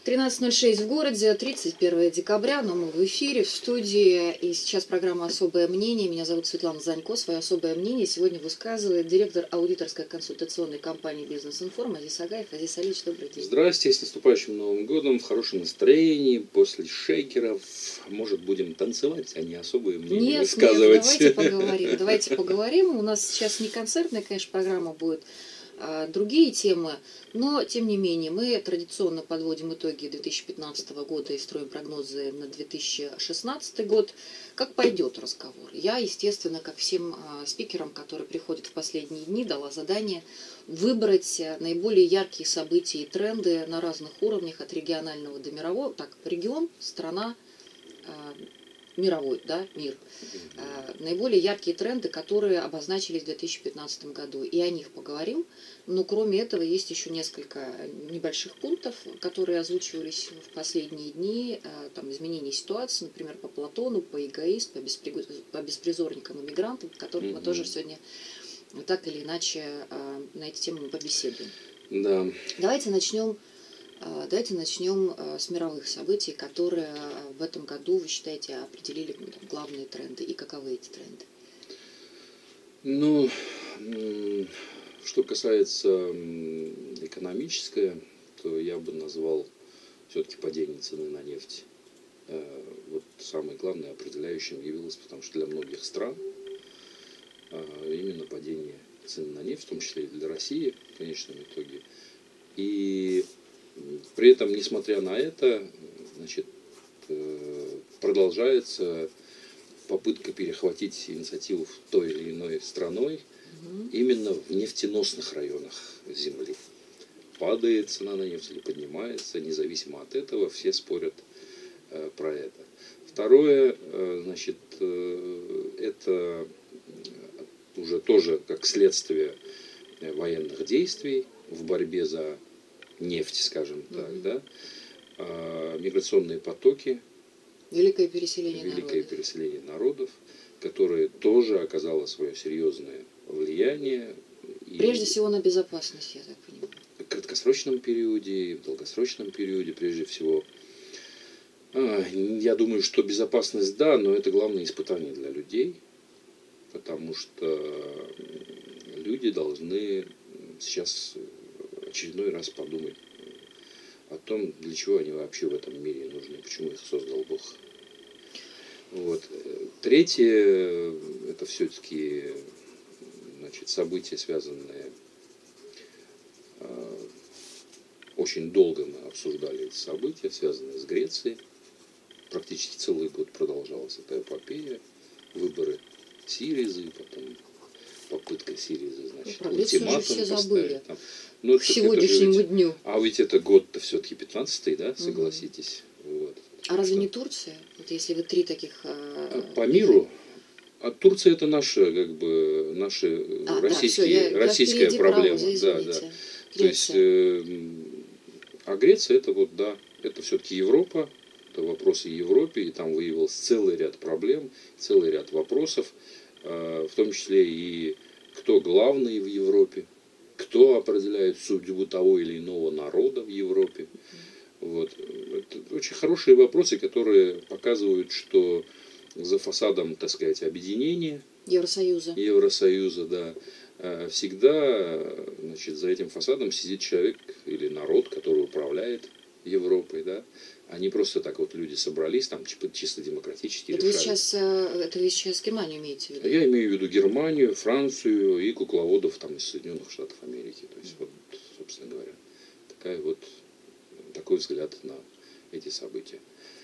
13:06 в городе, 31 декабря, но мы в эфире, в студии, и сейчас программа «Особое мнение». Меня зовут Светлана Занько. Свое особое мнение сегодня высказывает директор аудиторской консультационной компании «Бизнес-информ» Азиз Агаев. Азиз Алиевич, добрый день. Здрасте, с наступающим Новым годом, в хорошем настроении, после шейкеров. Может, будем танцевать, а не особое мнение высказывать? Нет, давайте поговорим. У нас сейчас не концертная, конечно, программа будет, другие темы, но, тем не менее, мы традиционно подводим итоги 2015 года и строим прогнозы на 2016 год. Как пойдет разговор? Я, естественно, как всем спикерам, которые приходят в последние дни, дала задание выбрать наиболее яркие события и тренды на разных уровнях, от регионального до мирового. Так, регион, страна, мировой, да, мир. Наиболее яркие тренды, которые обозначились в 2015 году. И о них поговорим. Но кроме этого есть еще несколько небольших пунктов, которые озвучивались в последние дни. Там изменение ситуации, например, по Платону, по эгоист, по беспризорникам и мигрантам, о которых мы тоже сегодня так или иначе на эти темы побеседуем. Да. Давайте начнем с мировых событий, которые в этом году, вы считаете, определили главные тренды. И каковы эти тренды? Ну, что касается экономического, то я бы назвал все-таки падение цены на нефть. Вот самое главное определяющим явилось, потому что для многих стран именно падение цены на нефть, в том числе и для России в конечном итоге. И при этом, несмотря на это, значит, продолжается попытка перехватить инициативу той или иной страной именно в нефтеносных районах Земли. Падает цена на нефть или поднимается, независимо от этого, все спорят про это. Второе, значит, это уже тоже как следствие военных действий в борьбе за нефть, скажем так, да, миграционные потоки, великое переселение народов, которое тоже оказало свое серьезное влияние. Прежде всего на безопасность, я так понимаю. В краткосрочном периоде и в долгосрочном периоде, прежде всего. Я думаю, что безопасность, да, но это главное испытание для людей, потому что люди должны сейчас очередной раз подумать о том, для чего они вообще в этом мире нужны, почему их создал Бог. Вот. Третье, это все-таки, значит, события, связанные, очень долго мы обсуждали эти события, связанные с Грецией. Практически целый год продолжалась эта эпопея, выборы Сиризы, потом попытка Сиризы, значит, ультиматум поставить. Там. Ну, к сегодняшнему дню. А ведь это год-то все-таки 15-й, да, согласитесь? Вот. А разве не Турция? Вот если вы три таких... По миру? А Турция это наша, как бы, российская проблема. Да. То есть, а Греция это вот, да, это все-таки Европа, это вопросы Европе, и там выявился целый ряд проблем, целый ряд вопросов, в том числе и кто главный в Европе, кто определяет судьбу того или иного народа в Европе. Вот. Это очень хорошие вопросы, которые показывают, что за фасадом, так сказать, объединения Евросоюза, да, всегда, значит, за этим фасадом сидит человек или народ, который управляет Европой, да, а не просто так вот люди собрались, там чисто демократически решали. Это вы сейчас Германию имеете в виду? Я имею в виду Германию, Францию и кукловодов там из Соединенных Штатов Америки. То есть, вот, собственно говоря, такой взгляд на эти события.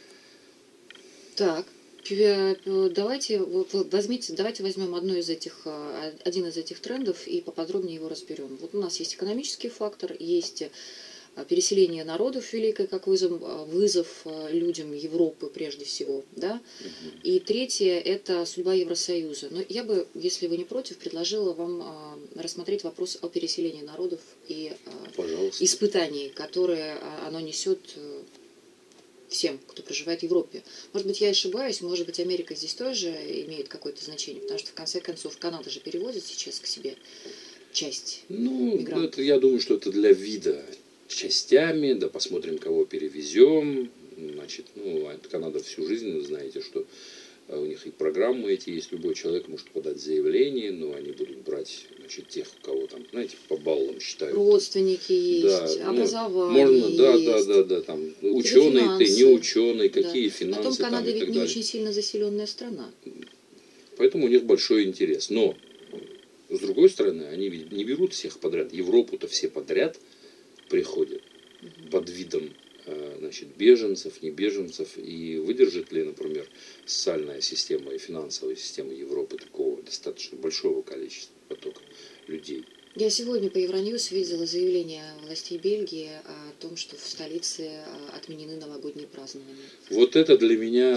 Так, давайте возьмем один из этих трендов и поподробнее его разберем. Вот у нас есть экономический фактор, есть переселение народов великое, как вызов людям Европы прежде всего, да. И третье – это судьба Евросоюза. Но я бы, если вы не против, предложила вам рассмотреть вопрос о переселении народов и испытаний, которые оно несет всем, кто проживает в Европе. Может быть, я ошибаюсь, может быть, Америка здесь тоже имеет какое-то значение, потому что, в конце концов, Канада же переводит сейчас к себе часть мигрантов. Я думаю, что это для вида частями, да посмотрим, кого перевезем. Значит, ну, Канада всю жизнь, вы знаете, что у них и программы эти есть, любой человек может подать заявление, но они будут брать, значит, тех, у кого там, знаете, по баллам считают. Родственники есть, да, образование можно, есть. да, там, ученый ты, не ученый, какие Да. финансы. Потом Канада там, и ведь так не далее. очень сильно заселенная страна. Поэтому у них большой интерес. Но, с другой стороны, они ведь не берут всех подряд. Европу-то все подряд приходят под видом, значит, беженцев, не беженцев. И выдержит ли, например, социальная система и финансовая система Европы такого достаточно большого количества потока людей? Я сегодня по Евроньюз видела заявление властей Бельгии о том, что в столице отменены новогодние празднования. Вот это для меня,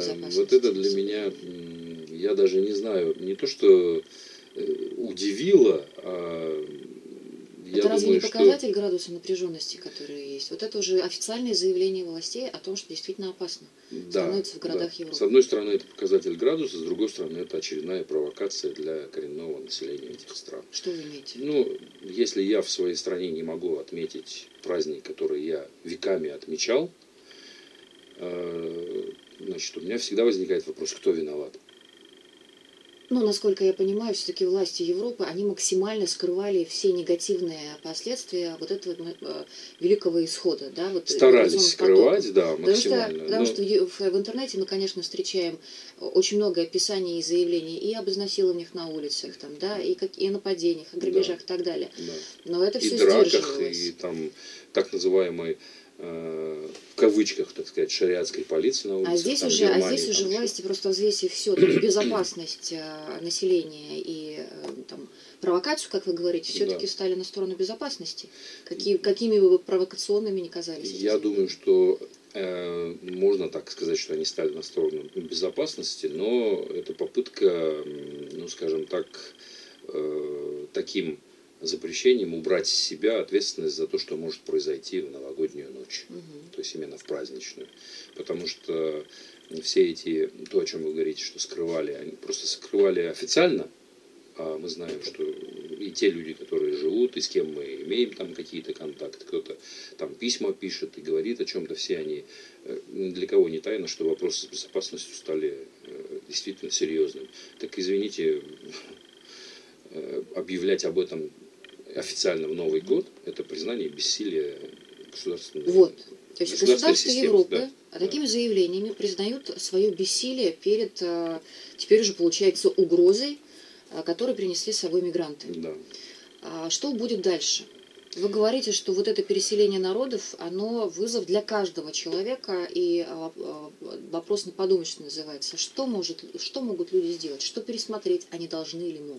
я даже не знаю, не то что удивило, а я Это разве думаю, не показатель градуса напряженности, который есть? Вот это уже официальное заявление властей о том, что действительно опасно становится в городах Европы. С одной стороны, это показатель градуса, с другой стороны, это очередная провокация для коренного населения этих стран. Что вы имеете? Ну, если я в своей стране не могу отметить праздник, который я веками отмечал, значит, у меня всегда возникает вопрос, кто виноват. Ну, насколько я понимаю, все-таки власти Европы, они максимально скрывали все негативные последствия вот этого великого исхода. Да, вот старались скрывать, да, максимально. Потому что в интернете мы, конечно, встречаем очень много описаний и заявлений и об изнасилованиях на улицах, там, да, и о нападениях, о грабежах, да, и так далее. Да. Но это все драках, сдерживалось. И там так называемый в кавычках, так сказать, шариатской полиции на улице. А здесь уже власти, просто взвесив все, безопасность населения и там, провокацию, как вы говорите, все-таки встали на сторону безопасности. Какими бы провокационными ни казались. Я думаю, что можно так сказать, что они стали на сторону безопасности, но это попытка, ну, скажем так, таким запрещением убрать с себя ответственность за то, что может произойти в новогоднюю ночь. То есть именно в праздничную. Потому что все эти, то, о чем вы говорите, что скрывали, они просто скрывали официально, а мы знаем, что и те люди, которые живут, и с кем мы имеем там какие-то контакты, кто-то там письма пишет и говорит о чем-то, все они, для кого не тайно, что вопросы с безопасностью стали действительно серьезными. Так извините, объявлять об этом официально в Новый год, это признание бессилия государственной системы. Вот. То есть государства Европы такими заявлениями признают свое бессилие перед, теперь уже получается, угрозой, которую принесли с собой мигранты. Да. Что будет дальше? Вы говорите, что вот это переселение народов, оно вызов для каждого человека, и вопрос на подумать, что называется. Что могут люди сделать? Что пересмотреть они должны или могут?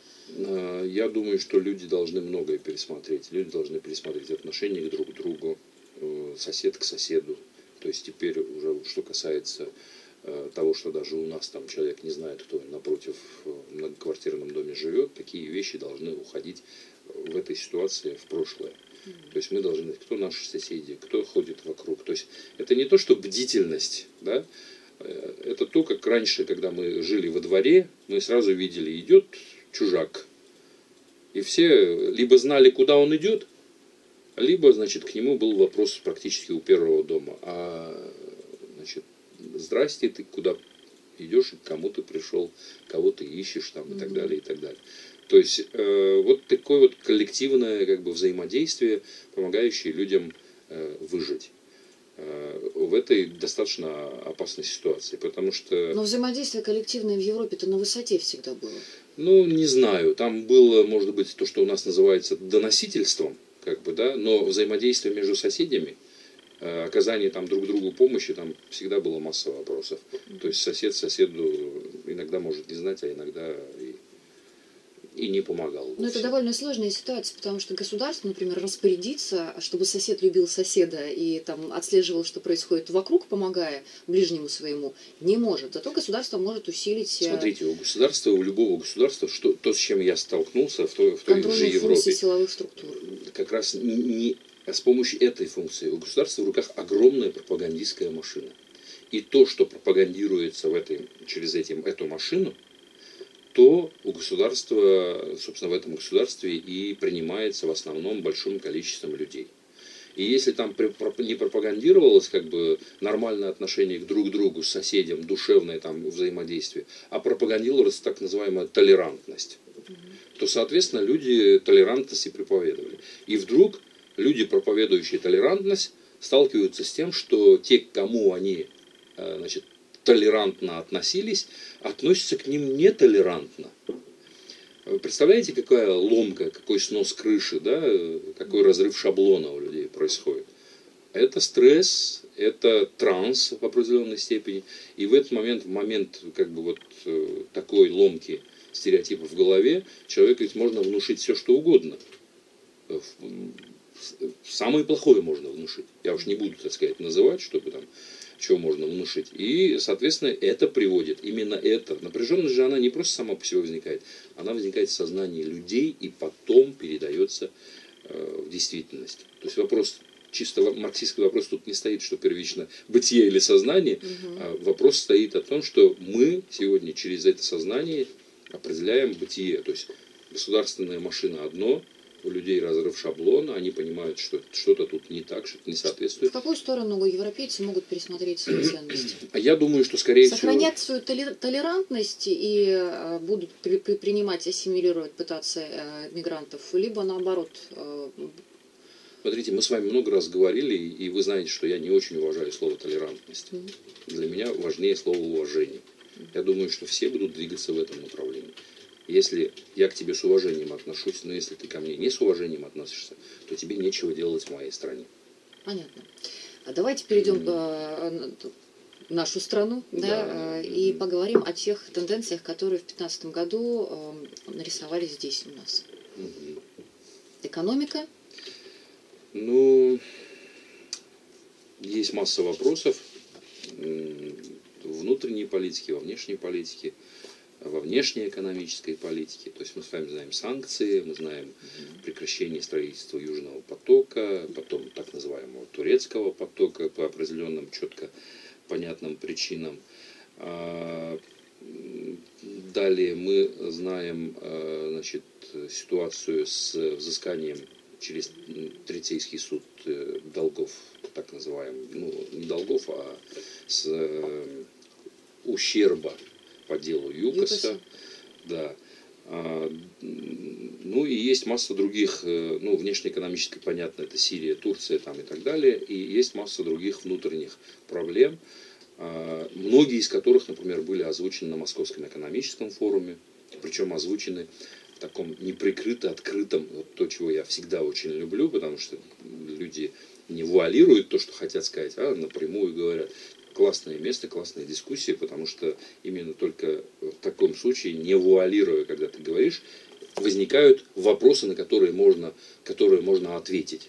Я думаю, что люди должны многое пересмотреть. Люди должны пересмотреть отношения друг к другу, сосед к соседу. То есть теперь уже, что касается того, что даже у нас там человек не знает, кто напротив в многоквартирном доме живет, такие вещи должны уходить в этой ситуации в прошлое. То есть мы должны знать, кто наши соседи, кто ходит вокруг. То есть это не то, что бдительность, да? Это то, как раньше, когда мы жили во дворе, мы сразу видели, идет чужак. И все либо знали, куда он идет, либо, значит, к нему был вопрос практически у первого дома. Значит, здрасте, ты куда идешь, и к кому ты пришел, кого ты ищешь, там, и так далее, и так далее. То есть, вот такое вот коллективное как бы взаимодействие, помогающее людям выжить в этой достаточно опасной ситуации, потому что... Но взаимодействие коллективное в Европе-то на высоте всегда было. Ну, не знаю, там было, может быть, то, что у нас называется доносительством, как бы, да, но взаимодействие между соседями, оказание там друг другу помощи, там всегда было масса вопросов. То есть сосед соседу иногда может не знать, а иногда и не помогал. Но это довольно сложная ситуация, потому что государство, например, распорядиться, чтобы сосед любил соседа и там отслеживал, что происходит вокруг, помогая ближнему своему, не может. Зато государство может усилить... Смотрите, у любого государства, то, с чем я столкнулся в той же Европе, силовых структур. Как раз не с помощью этой функции. У государства в руках огромная пропагандистская машина. И то, что пропагандируется через эту машину, то у государства, собственно, в этом государстве и принимается в основном большим количеством людей. И если там не пропагандировалось как бы нормальное отношение друг к другу, с соседям, душевное там взаимодействие, а пропагандировалась так называемая толерантность, то, соответственно, люди толерантность и проповедовали. И вдруг люди, проповедующие толерантность, сталкиваются с тем, что те, к кому они, значит, толерантно относились, относятся к ним нетолерантно. Вы представляете, какая ломка, какой снос крыши, да, какой разрыв шаблона у людей происходит? Это стресс, это транс в определенной степени. И в этот момент, как бы вот такой ломки стереотипов в голове, человеку ведь можно внушить все, что угодно. Самое плохое можно внушить. Я уж не буду, так сказать, называть, чтобы там, что можно внушить. И, соответственно, это приводит, именно это. Напряженность же, она не просто сама по себе возникает, она возникает в сознании людей и потом передается в действительность. То есть вопрос, чисто марксистский вопрос тут не стоит, что первично бытие или сознание, а вопрос стоит о том, что мы сегодня через это сознание определяем бытие. То есть государственная машина одно, у людей разрыв шаблона, они понимают, что что-то тут не так, что-то не соответствует. В какую сторону европейцы могут пересмотреть свои ценности? Я думаю, что скорее сохранять свою толерантность и будут принимать, ассимилировать, пытаться мигрантов, либо наоборот. Смотрите, мы с вами много раз говорили, и вы знаете, что я не очень уважаю слово толерантность. Для меня важнее слово уважение. Я думаю, что все будут двигаться в этом направлении. Если я к тебе с уважением отношусь, но если ты ко мне не с уважением относишься, то тебе нечего делать в моей стране. Понятно. Давайте перейдем в нашу страну, да, и поговорим о тех тенденциях, которые в 2015 году нарисовались здесь у нас. Экономика. Ну, есть масса вопросов внутренней политики, во внешней политике, во внешней экономической политике. То есть мы с вами знаем санкции, мы знаем прекращение строительства Южного потока, потом так называемого турецкого потока по определенным четко понятным причинам. Далее мы знаем, значит, ситуацию с взысканием через Третейский суд долгов, так называемых, ну не долгов, а с ущерба по делу ЮКОСа. Да. Ну и есть масса других, ну внешнеэкономически понятно, это Сирия, Турция там и так далее, и есть масса других внутренних проблем, многие из которых, например, были озвучены на Московском экономическом форуме, причем озвучены в таком неприкрыто открытом, вот то, чего я всегда очень люблю, потому что люди не вуалируют то, что хотят сказать, а напрямую говорят. Классное место, классная дискуссия, потому что именно только в таком случае, не вуалируя, когда ты говоришь, возникают вопросы, на которые можно ответить.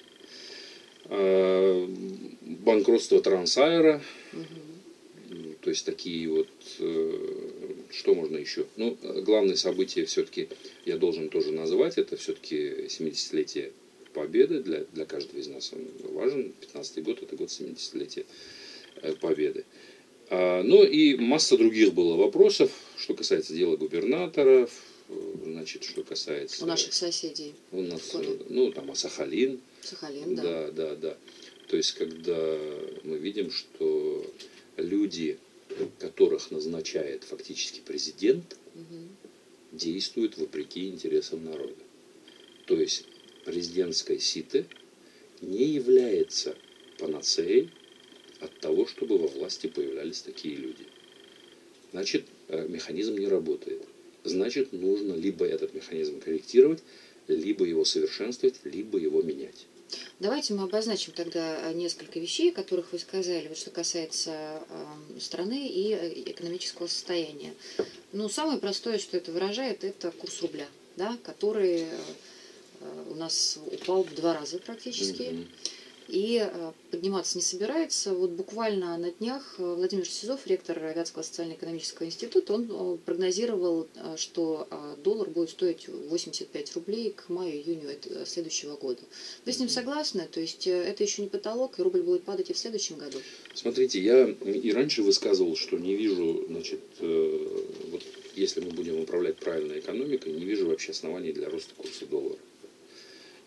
Банкротство Трансаэра, то есть такие вот, что можно еще? Ну, главное событие все-таки я должен тоже назвать, это все-таки 70-летие Победы, для каждого из нас он важен, 15-й год, это год 70-летия Победы. Ну и масса других было вопросов, что касается дела губернаторов, значит, что касается... У наших соседей. У нас, ну, там, Сахалин. Сахалин, да. Да. То есть, когда мы видим, что люди, которых назначает фактически президент, действуют вопреки интересам народа. То есть, президентское сито не является панацеей от того, чтобы во власти появлялись такие люди. Значит, механизм не работает. Значит, нужно либо этот механизм корректировать, либо его совершенствовать, либо его менять. Давайте мы обозначим тогда несколько вещей, которых вы сказали, вот что касается страны и экономического состояния. Ну, самое простое, что это выражает, это курс рубля, да, который у нас упал в 2 раза практически. И подниматься не собирается. Вот буквально на днях Владимир Сизов, ректор Вятского социально-экономического института, он прогнозировал, что доллар будет стоить 85 рублей к маю-июню следующего года. Вы с ним согласны? То есть это еще не потолок, и рубль будет падать и в следующем году? Смотрите, я и раньше высказывал, что не вижу, значит, вот если мы будем управлять правильной экономикой, не вижу вообще оснований для роста курса доллара.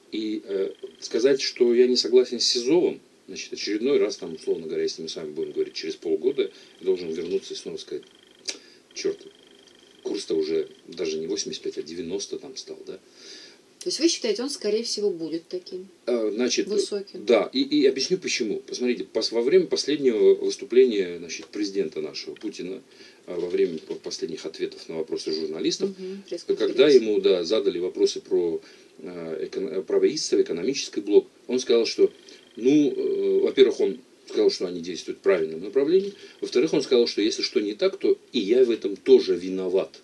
И сказать, что я не согласен с Сизовым, значит, очередной раз, там, условно говоря, если мы с вами будем говорить через полгода, я должен вернуться и снова сказать, черт, курс-то уже даже не 85, а 90 там стал, да? То есть вы считаете, он, скорее всего, будет таким Значит, высоким? Да, и объясню почему. Посмотрите, во время последнего выступления, значит, президента нашего Путина, во время последних ответов на вопросы журналистов, когда ему, да, задали вопросы про правительство, экономический блок, он сказал, что, ну, во-первых, он сказал, что они действуют в правильном направлении, во-вторых, он сказал, что если что не так, то и я в этом тоже виноват.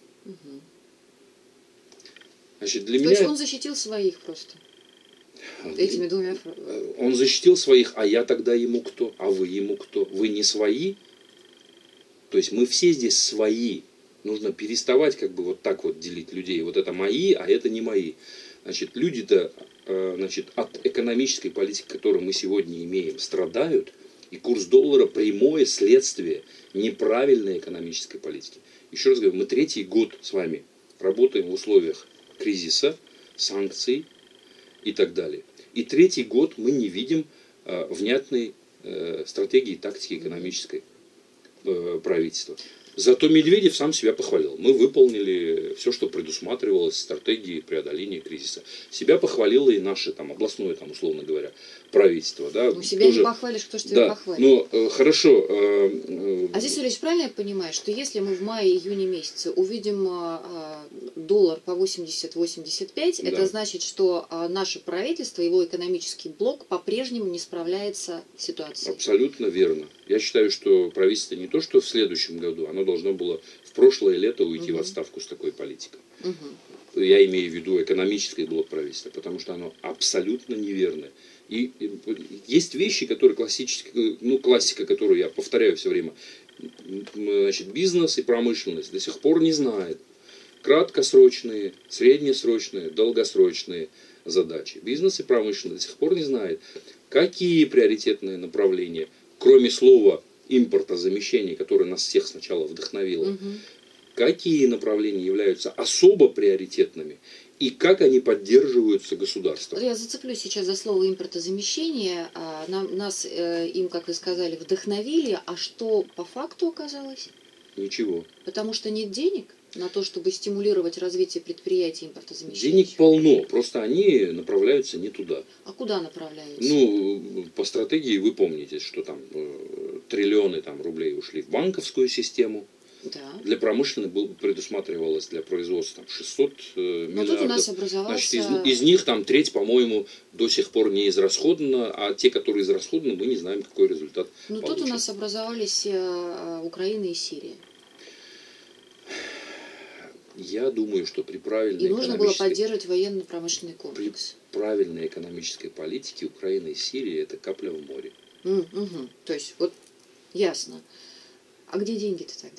Значит, для То меня... есть он защитил своих просто этими двумя фразами. Он защитил своих, а я тогда ему кто? А вы ему кто? Вы не свои? То есть мы все здесь свои. Нужно переставать как бы вот так вот делить людей. Вот это мои, а это не мои. Значит, люди-то, значит, от экономической политики, которую мы сегодня имеем, страдают. И курс доллара прямое следствие неправильной экономической политики. Еще раз говорю, мы 3-й год с вами работаем в условиях кризиса, санкций и так далее. И 3-й год мы не видим внятной стратегии и тактики экономической правительства. Зато Медведев сам себя похвалил. Мы выполнили все, что предусматривалось в стратегии преодоления кризиса. Себя похвалило и наше там, областное, там, условно говоря, правительство. Да, у себя тоже, не похвалишь, кто что тебя похвалит. Но хорошо. А здесь, Ильич, правильно я понимаю, что если мы в мае-июне месяце увидим доллар по 80-85, да, это значит, что наше правительство, его экономический блок по-прежнему не справляется с ситуацией? Абсолютно верно. Я считаю, что правительство не то, что в следующем году, оно должно было в прошлое лето уйти в отставку с такой политикой. Я имею в виду экономический блок правительства, потому что оно абсолютно неверное. И есть вещи, которые классические, ну, классика, которую я повторяю все время. Значит, бизнес и промышленность до сих пор не знают краткосрочные, среднесрочные, долгосрочные задачи. Бизнес и промышленность до сих пор не знают, какие приоритетные направления, кроме слова импортозамещения, которое нас всех сначала вдохновило, какие направления являются особо приоритетными и как они поддерживаются государством. Я зацеплюсь сейчас за слово импортозамещение. Нас им, как вы сказали, вдохновили, а что по факту оказалось? Ничего. Потому что нет денег на то, чтобы стимулировать развитие предприятий импортозамещения? Денег полно, просто они направляются не туда. А куда направляются? Ну, по стратегии вы помните, что там триллионы там, рублей ушли в банковскую систему. Да. Для промышленности предусматривалось для производства там, 600 миллиардов. Но тут у нас образовался... Значит, из них там треть, по-моему, до сих пор не израсходована, а те, которые израсходованы, мы не знаем, какой результат Но получим. тут у нас образовались Украина и Сирия. Я думаю, что при правильной и нужно было поддерживать военно-промышленный комплекс. При правильной экономической политике Украина и Сирия – это капля в море. То есть, вот ясно. А где деньги-то тогда?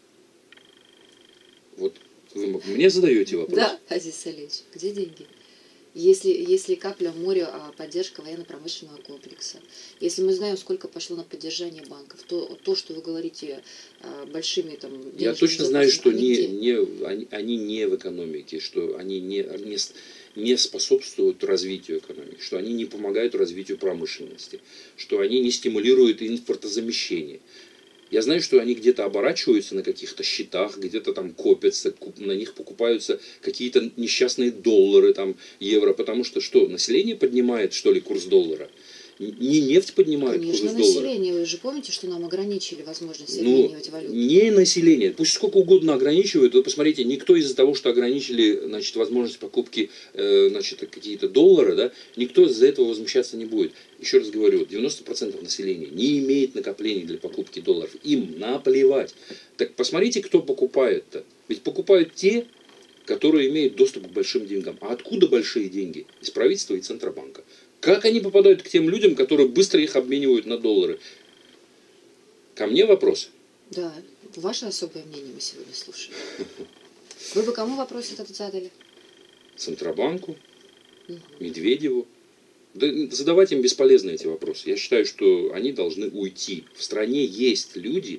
Вот вы мне задаете вопрос. Да, Азиз Алиевич, где деньги? Если капля в море, поддержка военно-промышленного комплекса, если мы знаем, сколько пошло на поддержание банков, то что вы говорите большими там... Я точно знаю, что они не в экономике, что они не способствуют развитию экономики, что они не помогают развитию промышленности, что они не стимулируют импортозамещение. Я знаю, что они где-то оборачиваются на каких-то счетах, где-то там копятся, на них покупаются какие-то несчастные доллары, там, евро, потому что население поднимает, что ли, курс доллара? Не нефть поднимает курс доллара. Конечно, население. Вы же помните, что нам ограничили возможность обменивать валюту? Не население. Пусть сколько угодно ограничивают. Вы посмотрите, никто из-за того, что ограничили, значит, возможность покупки, значит, какие-то доллары, да, никто из-за этого возмущаться не будет. Еще раз говорю, 90% населения не имеет накоплений для покупки долларов. Им наплевать. Так посмотрите, кто покупает-то. Ведь покупают те, которые имеют доступ к большим деньгам. А откуда большие деньги? Из правительства и Центробанка. Как они попадают к тем людям, которые быстро их обменивают на доллары? Ко мне вопрос. Да, ваше особое мнение мы сегодня слушаем. Вы бы кому вопрос этот задали? Центробанку, Медведеву. Да, задавать им бесполезно эти вопросы. Я считаю, что они должны уйти. В стране есть люди,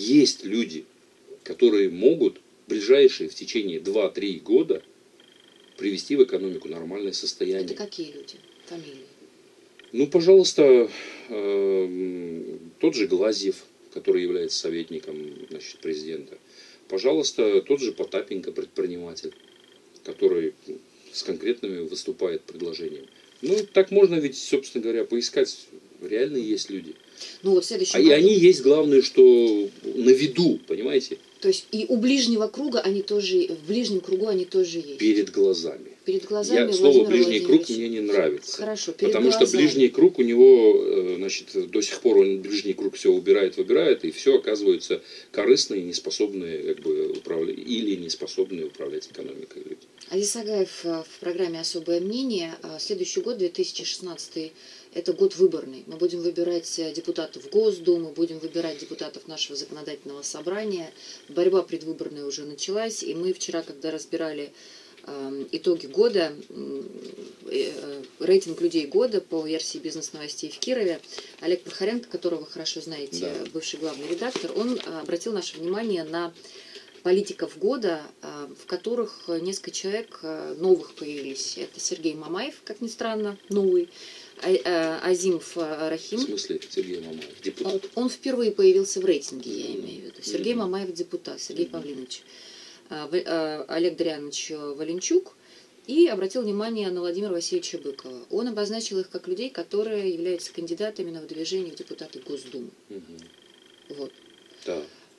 которые могут в ближайшие в течение 2-3 года привести в экономику нормальное состояние. Это какие люди? Фамилии? Ну, пожалуйста, тот же Глазьев, который является советником, значит, президента. Пожалуйста, тот же Потапенко, предприниматель, который с конкретными выступает предложениями. Ну, так можно ведь, собственно говоря, поискать. Реально есть люди. Ну, вот следующий И они есть, главное, что на виду, понимаете? То есть и у ближнего круга они тоже, в ближнем кругу они тоже есть. Перед глазами. Перед глазами Слово «ближний круг» мне не нравится. Хорошо, перед потому глазами. Что ближний круг у него, значит, до сих пор он ближний круг все убирает, выбирает, и все оказываются корыстные, неспособные, как бы, управлять, или неспособные управлять экономикой люди. Азиз Агаев в программе «Особое мнение». Следующий год, 2016, это год выборный. Мы будем выбирать депутатов в Госдуму, будем выбирать депутатов нашего законодательного собрания. Борьба предвыборная уже началась, и мы вчера, когда разбирали итоги года, рейтинг людей года по версии «Бизнес-новостей» в Кирове, Олег Прохоренко, которого вы хорошо знаете, да, бывший главный редактор, он обратил наше внимание на политиков года, в которых несколько человек новых появились. Это Сергей Мамаев, как ни странно, новый, Азимов Рахим. В смысле Сергей Мамаев? Депутат? Он впервые появился в рейтинге, я имею в виду. Сергей Мамаев депутат, Сергей Павлинович. Олег Дарьянович Валенчук. И обратил внимание на Владимира Васильевича Быкова. Он обозначил их как людей, которые являются кандидатами на выдвижение в депутаты Госдумы. Вот. Да.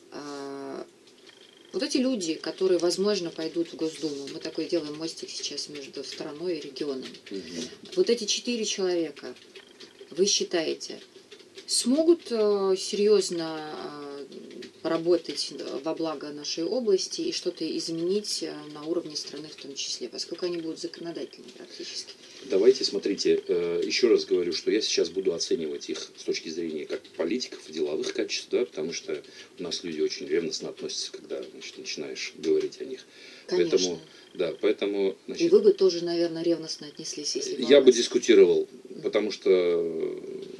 Вот эти люди, которые, возможно, пойдут в Госдуму, мы такой делаем мостик сейчас между страной и регионом. Вот эти 4 человека, вы считаете, смогут серьезно поработать во благо нашей области и что-то изменить на уровне страны в том числе, поскольку они будут законодательными практически? Давайте, смотрите, еще раз говорю, что я сейчас буду оценивать их с точки зрения как политиков, деловых качеств, да, потому что у нас люди очень ревностно относятся, когда, значит, начинаешь говорить о них. Конечно. Поэтому, значит, и вы бы тоже, наверное, ревностно отнеслись, если бы... Я бы дискутировал, потому что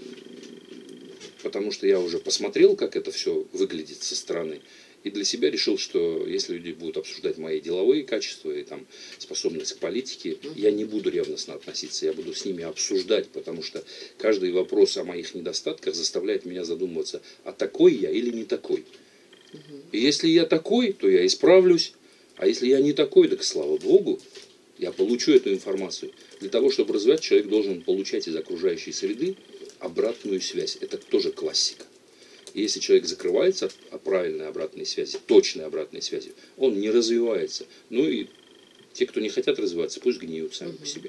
я уже посмотрел, как это все выглядит со стороны, и для себя решил, что если люди будут обсуждать мои деловые качества и там способность к политике, я не буду ревностно относиться, я буду с ними обсуждать, потому что каждый вопрос о моих недостатках заставляет меня задумываться, а такой я или не такой. И если я такой, то я исправлюсь, а если я не такой, так слава Богу, я получу эту информацию. Для того, чтобы развивать, человек должен получать из окружающей среды обратную связь. Это тоже классика. И если человек закрывается от правильной обратной связи, точной обратной связи, он не развивается. Ну и те, кто не хотят развиваться, пусть гниют сами по себе.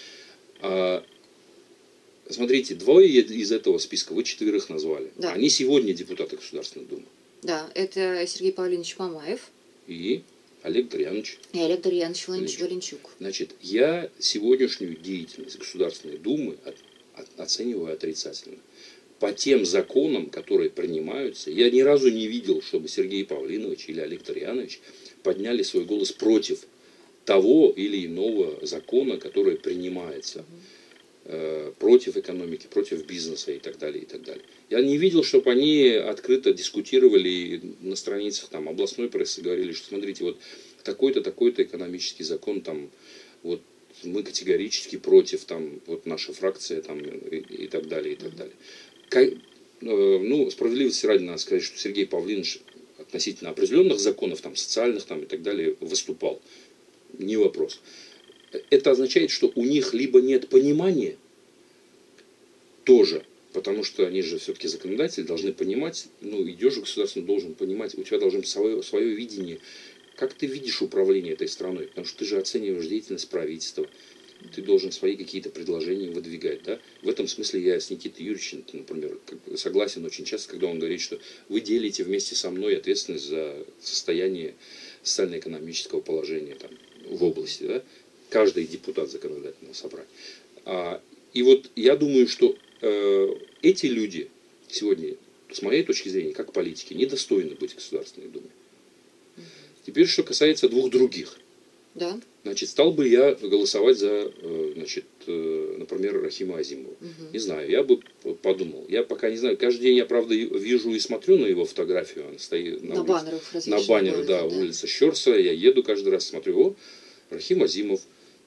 Смотрите, 2 из этого списка вы 4 назвали. Да. Они сегодня депутаты Государственной Думы. Да, это Сергей Павлович Мамаев. И Олег Дарьянович. И Олег Дарьянович Валенчук. Значит, я сегодняшнюю деятельность Государственной Думы оцениваю отрицательно. По тем законам, которые принимаются, я ни разу не видел, чтобы Сергей Павлинович или Олег Дарьянович подняли свой голос против того или иного закона, который принимается, против экономики, против бизнеса и так далее, и так далее. Я не видел, чтобы они открыто дискутировали на страницах там, областной прессы, говорили, что смотрите, вот такой-то, такой-то экономический закон, там, вот мы категорически против, там, вот наша фракция там, и так далее, и так далее. Ну, справедливости ради надо сказать, что Сергей Павлинович относительно определенных законов, там, социальных там, и так далее, выступал. Не вопрос. Это означает, что у них либо нет понимания тоже, потому что они же все-таки законодатели, должны понимать, ну, идешь в государство, должен понимать, у тебя должно быть свое видение, как ты видишь управление этой страной, потому что ты же оцениваешь деятельность правительства, ты должен свои какие-то предложения выдвигать. Да? В этом смысле я с Никитой Юрьевичем, например, согласен очень часто, когда он говорит, что вы делите вместе со мной ответственность за состояние социально-экономического положения там, в области. Да? Каждый депутат законодательного собрания. И вот я думаю, что эти люди сегодня, с моей точки зрения, как политики, недостойны быть в Государственной Думе. Теперь, что касается 2 других. Да. Значит, стал бы я голосовать за, значит, например, Рахима Азимова. Не знаю, я бы подумал. Я пока не знаю. Каждый день я, правда, вижу и смотрю на его фотографию. Он стоит на баннерах, да, улица Щерса. Я еду каждый раз, смотрю, Рахим Азимов.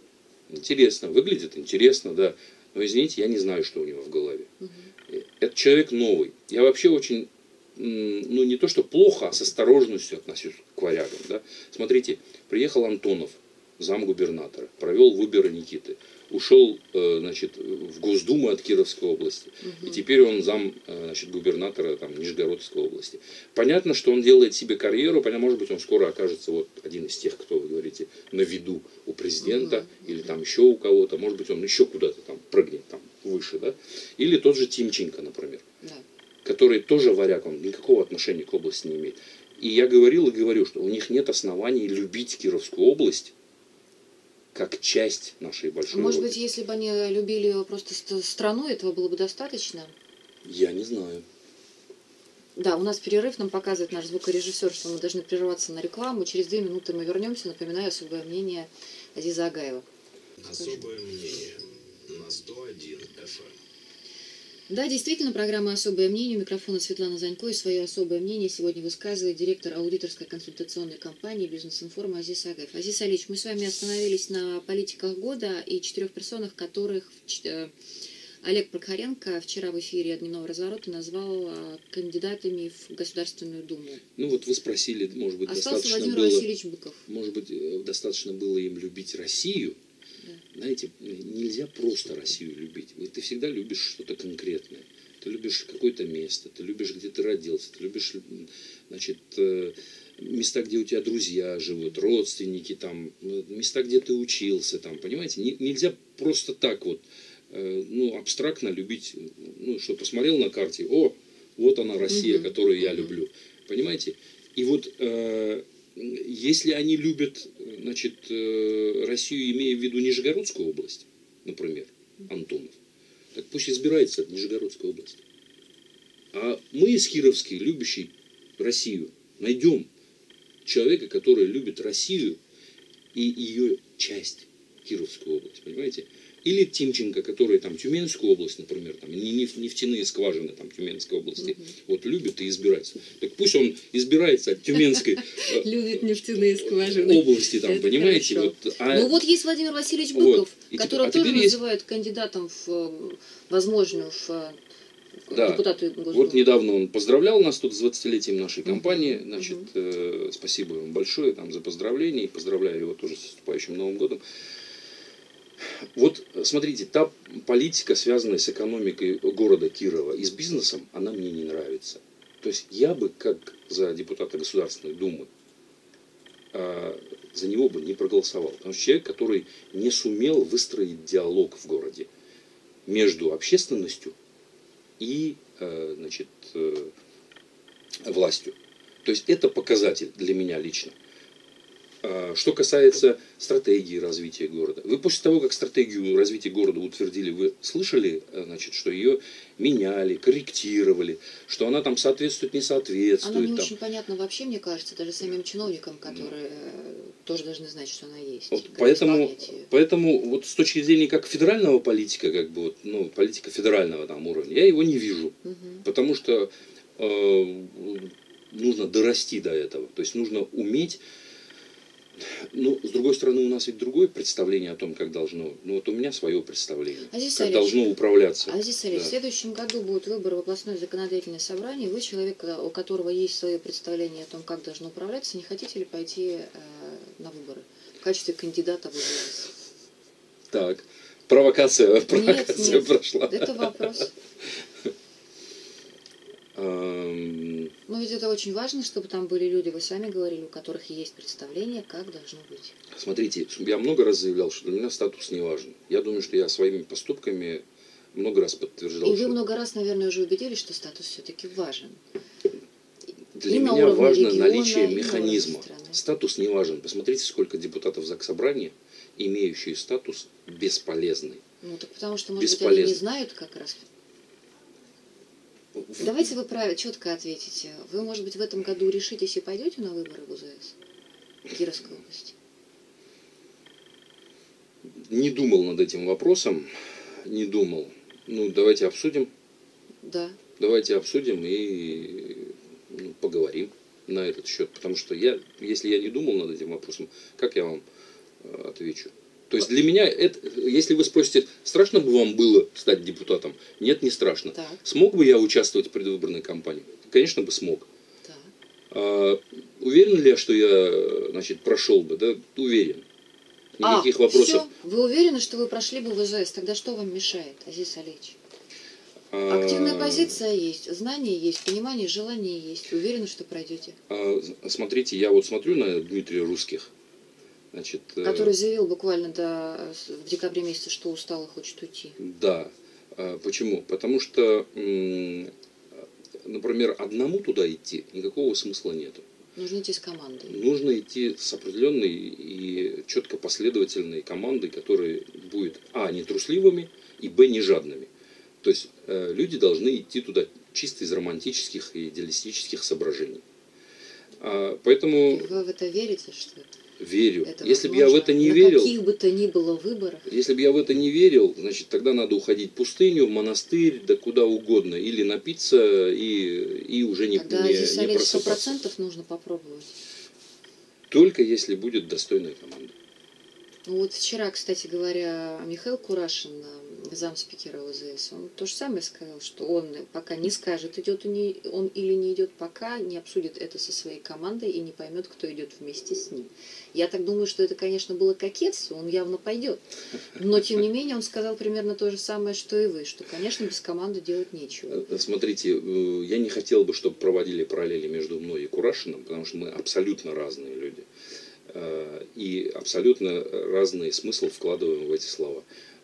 Интересно, выглядит интересно, да. Но, извините, я не знаю, что у него в голове. Это человек новый. Я вообще очень, ну не то что плохо, а с осторожностью отношусь к варягам. Да? Смотрите, приехал Антонов, замгубернатора, провел выборы Никиты, ушел, значит, в Госдуму от Кировской области, и теперь он зам, значит, губернатора там, Нижегородской области. Понятно, что он делает себе карьеру, понятно, может быть, он скоро окажется вот один из тех, кто, вы говорите, на виду у президента, или там еще у кого-то, может быть, он еще куда-то там прыгнет там выше, да? Или тот же Тимченко, например, который тоже варяг, он никакого отношения к области не имеет. И я говорил и говорю, что у них нет оснований любить Кировскую область как часть нашей большой Может родины. быть, если бы они любили просто страну, этого было бы достаточно? Я не знаю. Да, у нас перерыв, нам показывает наш звукорежиссер, что мы должны прерваться на рекламу. Через 2 минуты мы вернемся. Напоминаю, особое мнение Азиза Агаева. Особое мнение на 101 FM. Да, действительно, программа «Особое мнение». У микрофона Светлана Занько. И свое особое мнение сегодня высказывает директор аудиторской консультационной компании «Бизнес-информ» Азиз Агаев. Азиз Алич, мы с вами остановились на политиках года и 4 персонах, которых Олег Прокоренко вчера в эфире «Дневного разворота» назвал кандидатами в Государственную Думу. Ну вот вы спросили, может быть, Остался достаточно Владимир было, Васильевич Быков. может быть, достаточно было им любить Россию. Знаете, нельзя просто Россию любить. Ты всегда любишь что-то конкретное. Ты любишь какое-то место, ты любишь, где ты родился, ты любишь, значит, места, где у тебя друзья живут, родственники, там, места, где ты учился, там, понимаете? Нельзя просто так вот, ну, абстрактно любить, ну, что посмотрел на карте, о, вот она Россия, которую я люблю. Понимаете? И вот если они любят, значит, Россию, имея в виду Нижегородскую область, например, Антонов, так пусть избирается от Нижегородской области. А мы из Кировской, любящий Россию, найдем человека, который любит Россию и ее часть, Кировскую область, понимаете? Или Тимченко, который там Тюменскую область, например, там нефтяные скважины там Тюменской области, вот любит и избирается. Так пусть он избирается от Тюменской любит нефтяные скважины области, там, понимаете? Вот, ну вот есть Владимир Васильевич Быков, которого тоже называют кандидатом в возможную депутаты Госдумы. Вот недавно он поздравлял нас тут с 20-летием нашей компании. Значит, спасибо ему большое там, за поздравления. И поздравляю его тоже с наступающим Новым годом. Вот смотрите, та политика, связанная с экономикой города Кирова и с бизнесом, она мне не нравится. То есть я бы, как за депутата Государственной Думы, за него бы не проголосовал. Потому что человек, который не сумел выстроить диалог в городе между общественностью и, значит, властью. То есть это показатель для меня лично. Что касается стратегии развития города. Вы после того, как стратегию развития города утвердили, вы слышали, значит, что ее меняли, корректировали, что она там соответствует, не соответствует. Она не там. очень понятна вообще, мне кажется, даже самим чиновникам, которые тоже должны знать, что она есть. Вот поэтому вот с точки зрения как федерального политика, как бы вот, ну, политика федерального там уровня, я его не вижу. Потому что нужно дорасти до этого. То есть нужно уметь. Ну, с другой стороны, у нас ведь другое представление о том, как должно, ну вот у меня свое представление, как должно управляться. Азиз Алич, в следующем году будут выборы в областное законодательное собрание. Вы человек, у которого есть свое представление о том, как должно управляться, не хотите ли пойти на выборы в качестве кандидата в ВВС? Так, провокация нет, прошла. Это вопрос. Но ведь это очень важно, чтобы там были люди, вы сами говорили, у которых есть представление, как должно быть. Смотрите, я много раз заявлял, что для меня статус не важен. Я думаю, что я своими поступками много раз подтверждал. И вы много раз, наверное, уже убедились, что статус все-таки важен. Для меня важно наличие механизма. Статус не важен. Посмотрите, сколько депутатов Заксобрания, имеющие статус, бесполезный. Ну так потому что, может быть, они не знают как раз. Давайте вы четко ответите. Вы, может быть, в этом году решитесь и пойдете на выборы в УЗС в Кировской области? Не думал над этим вопросом. Не думал. Ну, давайте обсудим. Да. Давайте обсудим и поговорим на этот счет. Потому что если я не думал над этим вопросом, как я вам отвечу? То есть для меня, это, если вы спросите, страшно бы вам было стать депутатом? Нет, не страшно. Так. Смог бы я участвовать в предвыборной кампании? Конечно бы смог. Так. Уверен ли я, что я, значит, прошел бы? Да, уверен. Никаких вопросов. Все? Вы уверены, что вы прошли бы в ВЗС? Тогда что вам мешает, Азиз Алиевич? Активная позиция есть, знания есть, понимание, желание есть. Уверены, что пройдете? Смотрите, я вот смотрю на Дмитрия Русских. Значит, Который заявил буквально в декабре месяце, что устал и хочет уйти. Да. Почему? Потому что, например, одному туда идти никакого смысла нету. Нужно идти с командой. Нужно идти с определенной и четко последовательной командой, которая будет, не трусливыми, и, не жадными. То есть люди должны идти туда чисто из романтических и идеалистических соображений. Поэтому... Вы в это верите, что верю. это если бы я в это не верил... На каких бы то ни было выборах. Если бы я в это не верил, значит, тогда надо уходить в пустыню, в монастырь, да куда угодно. Или напиться и уже не просыпаться. 100% нужно попробовать. Только если будет достойная команда. Вот вчера, кстати говоря, Михаил Курашин, замспикера ОЗС, он то же самое сказал, что он пока не скажет, идет он или не идет, пока не обсудит это со своей командой и не поймет, кто идет вместе с ним. Я так думаю, что это, конечно, было кокетство, он явно пойдет. Но, тем не менее, он сказал примерно то же самое, что и вы, что, конечно, без команды делать нечего. Смотрите, я не хотел бы, чтобы проводили параллели между мной и Курашиным, потому что мы абсолютно разные люди. И абсолютно разный смысл вкладываем в эти слова.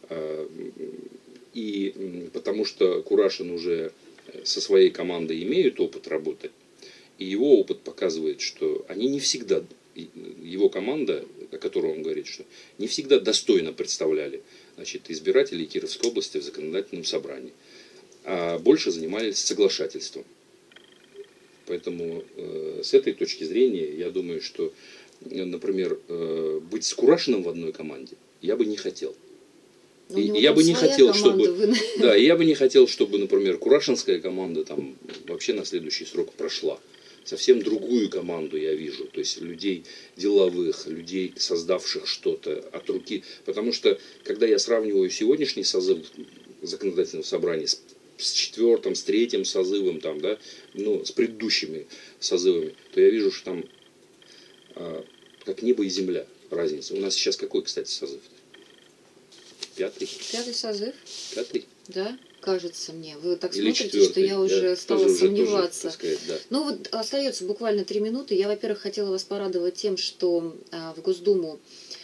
И потому что Курашин уже со своей командой имеет опыт работы, и его опыт показывает, что они не всегда, его команда, о которой он говорит, что не всегда достойно представляли, значит, избирателей Кировской области в законодательном собрании, а больше занимались соглашательством. Поэтому с этой точки зрения я думаю, что, например, быть с Курашиным в одной команде я бы не хотел. И я бы не хотел, чтобы, да, я бы не хотел, чтобы, например, курашинская команда там вообще на следующий срок прошла. Совсем другую команду я вижу, то есть людей деловых, людей, создавших что-то от руки. Потому что, когда я сравниваю сегодняшний созыв законодательного собрания с 4-м, с 3-м созывом, там, да, с предыдущими созывами, то я вижу, что там как небо и земля разница. У нас сейчас какой, кстати, созыв? 5-й. 5-й созыв. 5-й. Да, кажется мне. Вы так Или смотрите, 4-й. что я уже стала тоже сомневаться. Тоже, сказать, да. Ну вот остается буквально 3 минуты. Я, во-первых, хотела вас порадовать тем, что в Госдуму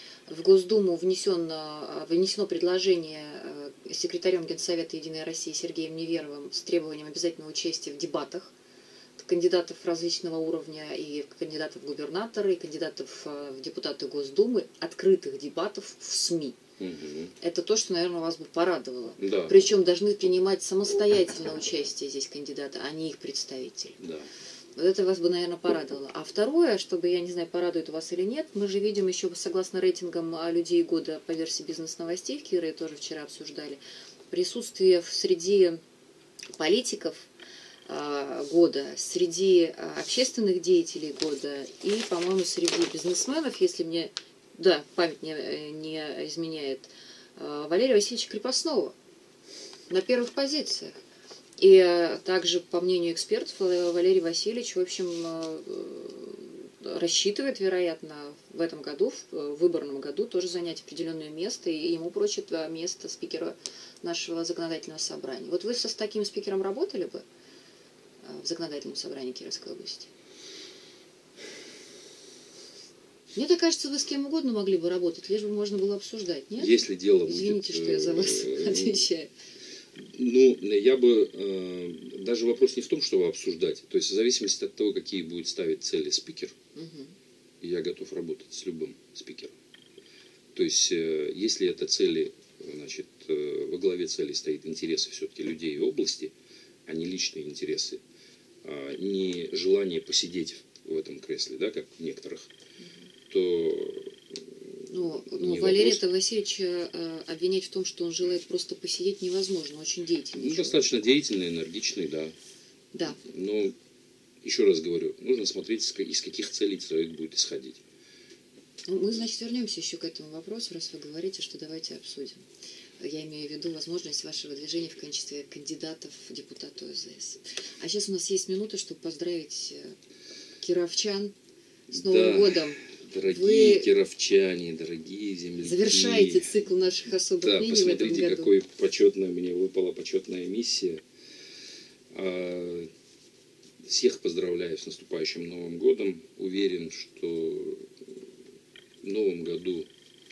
внесено предложение секретарем Генсовета «Единой России» Сергеем Неверовым с требованием обязательного участия в дебатах кандидатов различного уровня, и кандидатов в губернаторы, и кандидатов в депутаты Госдумы, открытых дебатов в СМИ. Угу. Это то, что, наверное, вас бы порадовало. Да. Причем должны принимать самостоятельное участие здесь кандидаты, а не их представители. Да. Вот это вас бы, наверное, порадовало. А второе, чтобы, я не знаю, порадует вас или нет, мы же видим еще, согласно рейтингам людей года по версии «Бизнес-новостей», в Кирове тоже вчера обсуждали, присутствие среди политиков года, среди общественных деятелей года и, по-моему, среди бизнесменов, если мне память не изменяет, Валерия Васильевича Крепостного на первых позициях. И также, по мнению экспертов, Валерий Васильевич, в общем, рассчитывает, вероятно, в этом году, в выборном году, тоже занять определенное место, и ему прочит место спикера нашего законодательного собрания. Вот вы с таким спикером работали бы в законодательном собрании Кировской области? Мне так кажется, вы с кем угодно могли бы работать, лишь бы можно было обсуждать, нет? Если дело Извините, будет, что я за вас отвечаю. Я бы... Даже вопрос не в том, чтобы обсуждать. То есть в зависимости от того, какие будет ставить цели спикер, я готов работать с любым спикером. То есть если это цели, значит, во главе цели стоит интересы все-таки людей и области, а не личные интересы, не желание посидеть в этом кресле, да, как некоторых, то... Валерия Васильевича обвинять в том, что он желает просто посидеть, невозможно. Очень деятельный. Достаточно деятельный, энергичный, да. Да. Но, еще раз говорю, нужно смотреть, из каких целей человек будет исходить. Ну, мы, значит, вернемся еще к этому вопросу, раз вы говорите, что давайте обсудим. Я имею в виду возможность вашего движения в качестве кандидатов в депутаты ОЗС. А сейчас у нас есть минута, чтобы поздравить кировчан с Новым годом. Дорогие Вы кировчане, дорогие земляки. завершаете цикл наших особых Да, мнений в этом посмотрите, году. какой почетная мне выпала почетная миссия. Всех поздравляю с наступающим Новым годом. Уверен, что в Новом году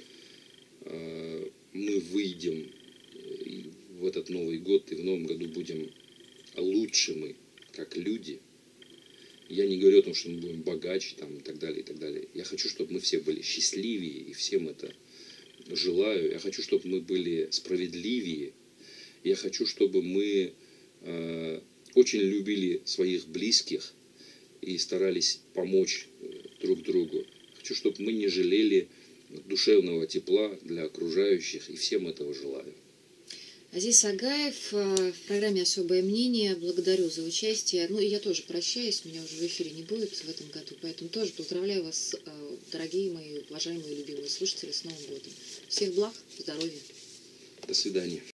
мы выйдем в этот Новый год и в Новом году будем лучше мы, как люди. Я не говорю о том, что мы будем богаче там, и так далее, и так далее. Я хочу, чтобы мы все были счастливее, и всем это желаю. Я хочу, чтобы мы были справедливее. Я хочу, чтобы мы очень любили своих близких и старались помочь друг другу. Хочу, чтобы мы не жалели душевного тепла для окружающих, и всем этого желаю. Азиз Агаев в программе «Особое мнение». Благодарю за участие. Ну и я тоже прощаюсь, меня уже в эфире не будет в этом году, поэтому тоже поздравляю вас, дорогие мои, уважаемые, любимые слушатели, с Новым годом. Всех благ, здоровья. До свидания.